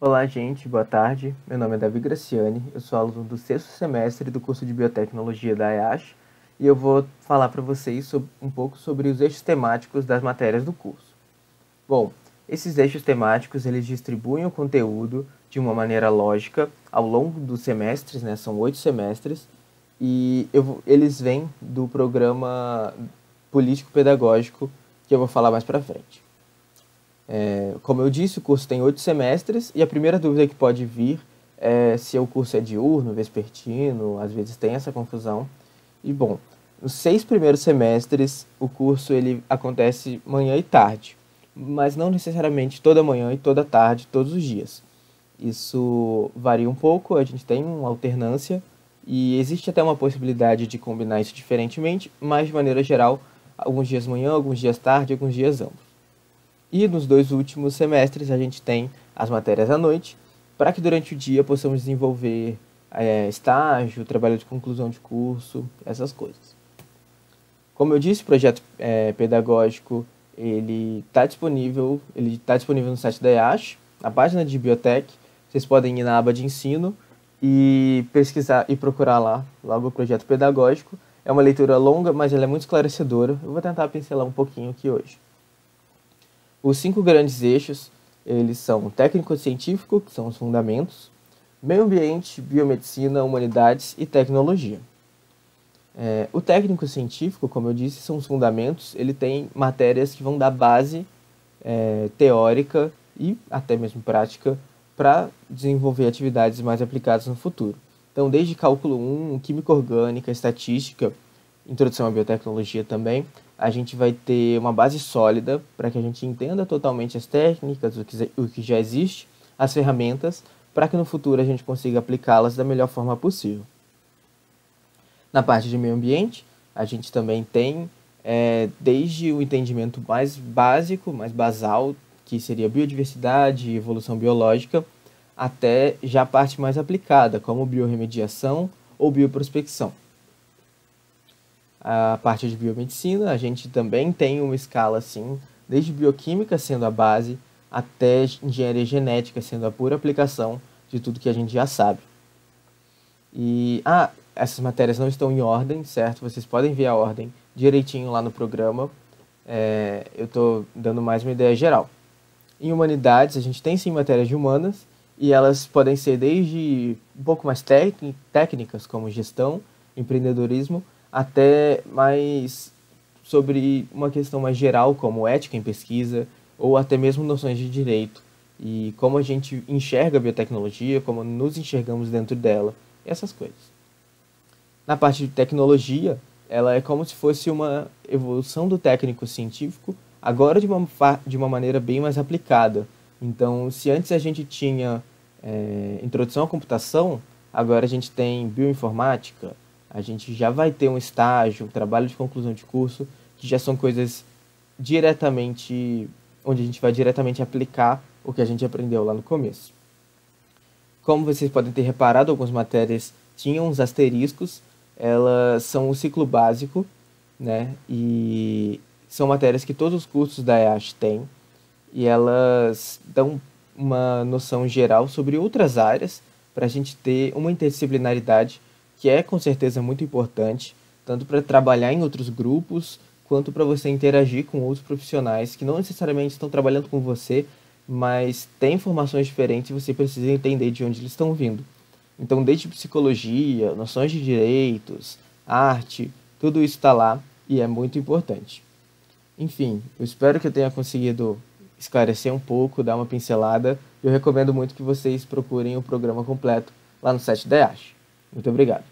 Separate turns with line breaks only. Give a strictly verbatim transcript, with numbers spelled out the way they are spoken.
Olá, gente, boa tarde. Meu nome é Davi Graciani, eu sou aluno do sexto semestre do curso de Biotecnologia da E A S H e eu vou falar para vocês sobre, um pouco sobre os eixos temáticos das matérias do curso. Bom, esses eixos temáticos eles distribuem o conteúdo de uma maneira lógica ao longo dos semestres, né? São oito semestres, e eu, eles vêm do programa político-pedagógico que eu vou falar mais para frente. É, como eu disse, o curso tem oito semestres e a primeira dúvida que pode vir é se o curso é diurno, vespertino, às vezes tem essa confusão. E bom, nos seis primeiros semestres o curso ele acontece manhã e tarde, mas não necessariamente toda manhã e toda tarde, todos os dias. Isso varia um pouco, a gente tem uma alternância e existe até uma possibilidade de combinar isso diferentemente, mas de maneira geral, alguns dias manhã, alguns dias tarde, alguns dias ambos. E nos dois últimos semestres a gente tem as matérias à noite, para que durante o dia possamos desenvolver é, estágio, trabalho de conclusão de curso, essas coisas. Como eu disse, o projeto é, pedagógico ele está disponível, ele está disponível no site da E A S H, na página de Biotech. Vocês podem ir na aba de ensino e pesquisar e procurar lá, logo o projeto pedagógico. É uma leitura longa, mas ela é muito esclarecedora. Eu vou tentar pincelar um pouquinho aqui hoje. Os cinco grandes eixos, eles são técnico-científico, que são os fundamentos, meio ambiente, biomedicina, humanidades e tecnologia. É, o técnico-científico, como eu disse, são os fundamentos, ele tem matérias que vão dar base é, teórica e até mesmo prática para desenvolver atividades mais aplicadas no futuro. Então, desde cálculo um, química orgânica, estatística, introdução à biotecnologia também, a gente vai ter uma base sólida para que a gente entenda totalmente as técnicas, o que, o que já existe, as ferramentas, para que no futuro a gente consiga aplicá-las da melhor forma possível. Na parte de meio ambiente, a gente também tem é, desde o entendimento mais básico, mais basal, que seria biodiversidade e evolução biológica, até já a parte mais aplicada, como biorremediação ou bioprospecção. A parte de biomedicina, a gente também tem uma escala assim, desde bioquímica sendo a base, até engenharia genética sendo a pura aplicação de tudo que a gente já sabe. E, ah, essas matérias não estão em ordem, certo? Vocês podem ver a ordem direitinho lá no programa. É, eu estou dando mais uma ideia geral. Em humanidades, a gente tem sim matérias de humanas, e elas podem ser desde um pouco mais técnicas, como gestão, empreendedorismo, até mais sobre uma questão mais geral, como ética em pesquisa, ou até mesmo noções de direito, e como a gente enxerga a biotecnologia, como nos enxergamos dentro dela, essas coisas. Na parte de tecnologia, ela é como se fosse uma evolução do técnico científico, agora de uma, de uma maneira bem mais aplicada. Então, se antes a gente tinha é, introdução à computação, agora a gente tem bioinformática, a gente já vai ter um estágio, um trabalho de conclusão de curso, que já são coisas diretamente, onde a gente vai diretamente aplicar o que a gente aprendeu lá no começo. Como vocês podem ter reparado, algumas matérias tinham uns asteriscos, elas são o ciclo básico, né? E são matérias que todos os cursos da E A S H têm, e elas dão uma noção geral sobre outras áreas, para a gente ter uma interdisciplinaridade que é com certeza muito importante, tanto para trabalhar em outros grupos, quanto para você interagir com outros profissionais que não necessariamente estão trabalhando com você, mas têm informações diferentes e você precisa entender de onde eles estão vindo. Então, desde psicologia, noções de direitos, arte, tudo isso está lá e é muito importante. Enfim, eu espero que eu tenha conseguido esclarecer um pouco, dar uma pincelada. Eu recomendo muito que vocês procurem o programa completo lá no site da E A S H. Muito obrigado.